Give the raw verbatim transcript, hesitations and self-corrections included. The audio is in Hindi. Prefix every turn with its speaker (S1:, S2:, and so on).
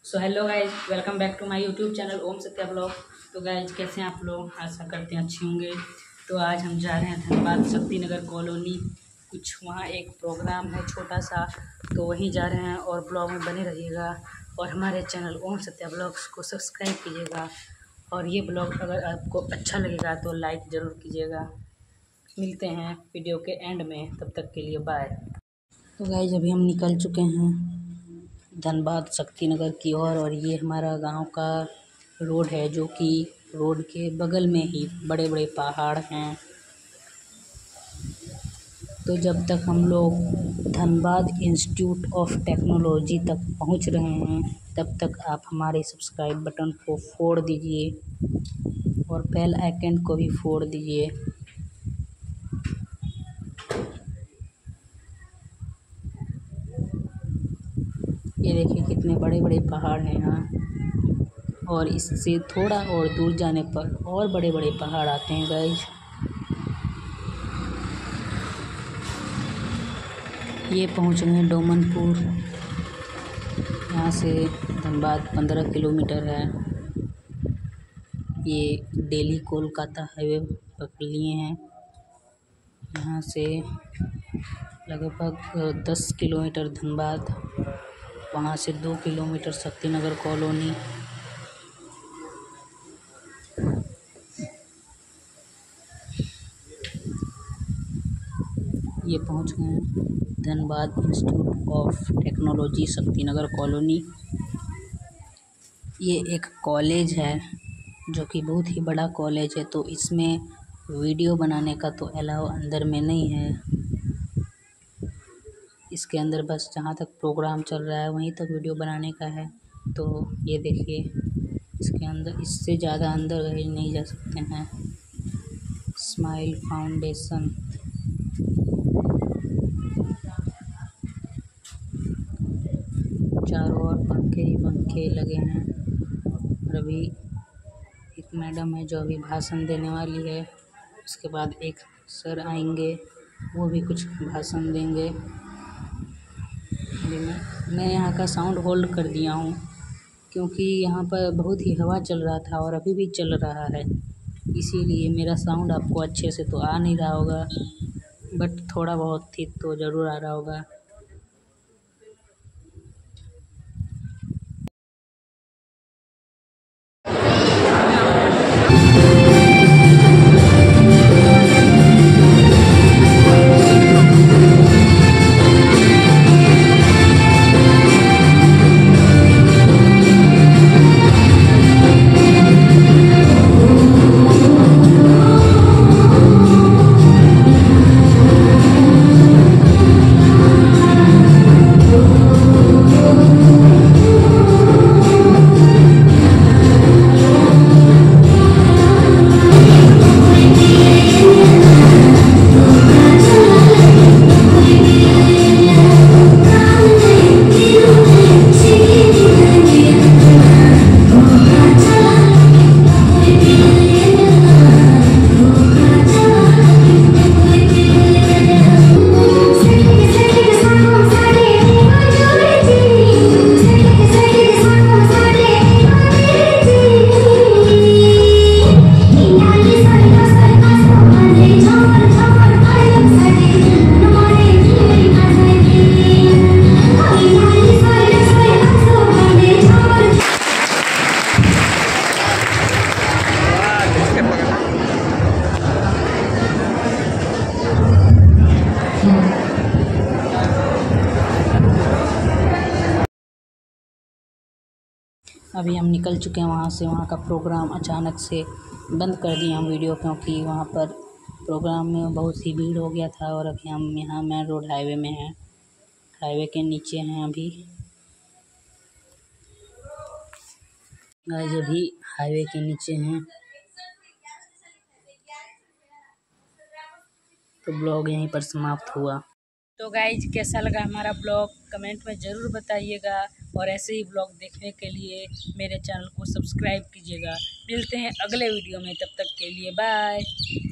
S1: So hello guys, welcome back to my YouTube channel Om Satya blog. तो गाइज कैसे हैं आप लोग? आशा करते हैं अच्छे होंगे। तो आज हम जा रहे हैं धनबाद शक्ति नगर कॉलोनी। कुछ वहाँ एक प्रोग्राम है छोटा सा, तो वहीं जा रहे हैं और ब्लॉग में बने रहिएगा। और हमारे चैनल ओम सत्या ब्लॉग्स को सब्सक्राइब कीजिएगा। और ये ब्लॉग अगर आपको अच्छा लगेगा तो लाइक ज़रूर कीजिएगा। मिलते हैं वीडियो के एंड में, तब तक के लिए बाय। तो गाइज अभी हम निकल चुके हैं धनबाद शक्ति नगर की ओर और, और ये हमारा गांव का रोड है, जो कि रोड के बगल में ही बड़े बड़े पहाड़ हैं। तो जब तक हम लोग धनबाद इंस्टीट्यूट ऑफ टेक्नोलॉजी तक पहुंच रहे हैं, तब तक आप हमारे सब्सक्राइब बटन को फोड़ दीजिए और बेल आइकन को भी फोड़ दीजिए। ये देखिए कितने बड़े बड़े पहाड़ हैं यहाँ, और इससे थोड़ा और दूर जाने पर और बड़े बड़े पहाड़ आते हैं गाइस। ये पहुँच गए डोमनपुर। यहाँ से धनबाद पंद्रह किलोमीटर है। ये दिल्ली कोलकाता हाईवे पकड़ लिए हैं। यहाँ से लगभग दस किलोमीटर धनबाद, वहाँ से दो किलोमीटर शक्ति नगर कॉलोनी। ये पहुँच गए Dhanbad institute of technology Shakti Nagar colony. ये एक कॉलेज है जो कि बहुत ही बड़ा कॉलेज है, तो इसमें वीडियो बनाने का तो अलाउ अंदर में नहीं है। इसके अंदर बस जहाँ तक प्रोग्राम चल रहा है वहीं तक वीडियो बनाने का है। तो ये देखिए, इसके अंदर इससे ज़्यादा अंदर नहीं जा सकते हैं। स्माइल फाउंडेशन, चारों ओर पंखे ही पंखे लगे हैं। और अभी एक मैडम है जो अभी भाषण देने वाली है। उसके बाद एक सर आएंगे, वो भी कुछ भाषण देंगे। अभी मैं मैं यहाँ का साउंड होल्ड कर दिया हूँ क्योंकि यहाँ पर बहुत ही हवा चल रहा था और अभी भी चल रहा है, इसीलिए मेरा साउंड आपको अच्छे से तो आ नहीं रहा होगा, बट थोड़ा बहुत ठीक तो ज़रूर आ रहा होगा। अभी हम निकल चुके हैं वहाँ से। वहाँ का प्रोग्राम अचानक से बंद कर दिया हम वीडियो, क्योंकि वहाँ पर प्रोग्राम में बहुत सी भीड़ हो गया था। और अभी हम यहाँ मेन रोड हाईवे में हैं, हाईवे के नीचे हैं अभी गाइस, अभी हाईवे के नीचे हैं। तो ब्लॉग यहीं पर समाप्त हुआ। तो गाइज कैसा लगा हमारा ब्लॉग कमेंट में ज़रूर बताइएगा, और ऐसे ही ब्लॉग देखने के लिए मेरे चैनल को सब्सक्राइब कीजिएगा। मिलते हैं अगले वीडियो में, तब तक के लिए बाय।